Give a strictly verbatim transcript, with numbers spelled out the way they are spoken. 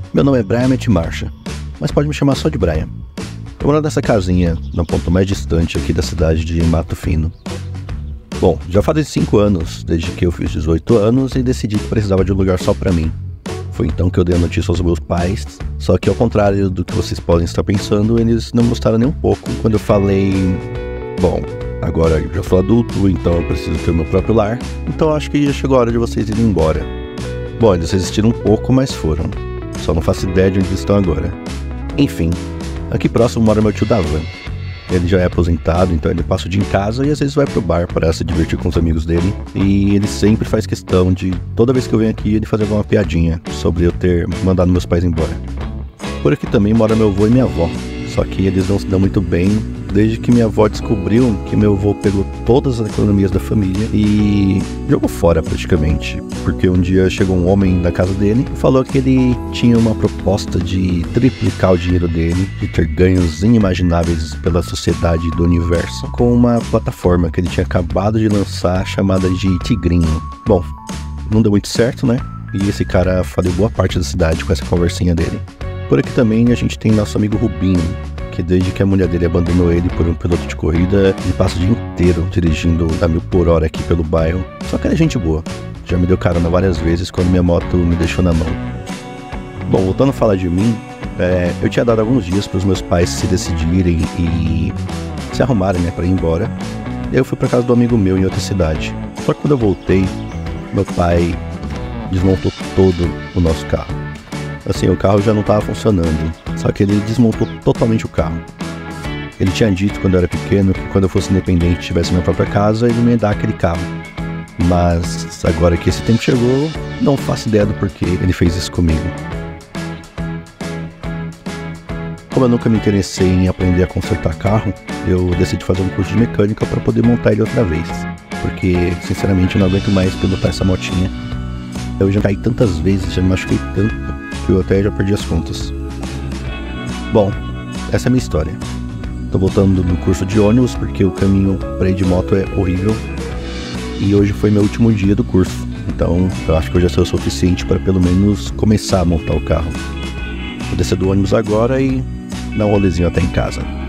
Meu nome é Brian Marcha, mas pode me chamar só de Brian. Eu moro nessa casinha, no ponto mais distante aqui da cidade de Mato Fino. Bom, já fazem cinco anos desde que eu fiz dezoito anos e decidi que precisava de um lugar só pra mim. Foi então que eu dei a notícia aos meus pais, só que ao contrário do que vocês podem estar pensando, eles não gostaram nem um pouco quando eu falei... Bom, agora eu já sou adulto, então eu preciso ter o meu próprio lar, então acho que já chegou a hora de vocês irem embora. Bom, eles resistiram um pouco, mas foram. Só não faço ideia de onde eles estão agora. Enfim, aqui próximo mora meu tio Davan. Ele já é aposentado, então ele passa o dia em casa e às vezes vai pro bar para se divertir com os amigos dele. E ele sempre faz questão de, toda vez que eu venho aqui, ele fazer alguma piadinha sobre eu ter mandado meus pais embora. Por aqui também mora meu avô e minha avó, só que eles não se dão muito bem desde que minha avó descobriu que meu avô pegou todas as economias da família e jogou fora praticamente. Porque um dia chegou um homem na casa dele e falou que ele tinha uma proposta de triplicar o dinheiro dele, de ter ganhos inimagináveis pela sociedade do universo, com uma plataforma que ele tinha acabado de lançar chamada de Tigrinho. Bom, não deu muito certo, né? E esse cara faliu boa parte da cidade com essa conversinha dele. Por aqui também a gente tem nosso amigo Rubinho, que desde que a mulher dele abandonou ele por um piloto de corrida, ele passa o dia inteiro dirigindo a mil por hora aqui pelo bairro. Só que ele é gente boa. Já me deu carona várias vezes quando minha moto me deixou na mão. Bom, voltando a falar de mim, é, eu tinha dado alguns dias para os meus pais se decidirem e se arrumarem, né, para ir embora. E aí eu fui para casa do amigo meu em outra cidade. Só que quando eu voltei, meu pai desmontou todo o nosso carro. Assim, o carro já não estava funcionando, só que ele desmontou totalmente o carro. Ele tinha dito quando eu era pequeno que quando eu fosse independente e tivesse minha própria casa, ele me ia dar aquele carro. Mas agora que esse tempo chegou, não faço ideia do porquê ele fez isso comigo. Como eu nunca me interessei em aprender a consertar carro, eu decidi fazer um curso de mecânica para poder montar ele outra vez. Porque, sinceramente, eu não aguento mais pilotar essa motinha. Eu já caí tantas vezes, já me machuquei tanto, que eu até já perdi as contas. Bom, essa é a minha história. Tô voltando do curso de ônibus porque o caminho pra ir de moto é horrível. E hoje foi meu último dia do curso, então eu acho que eu já sou o suficiente para pelo menos começar a montar o carro. Vou descer do ônibus agora e dar um rolezinho até em casa.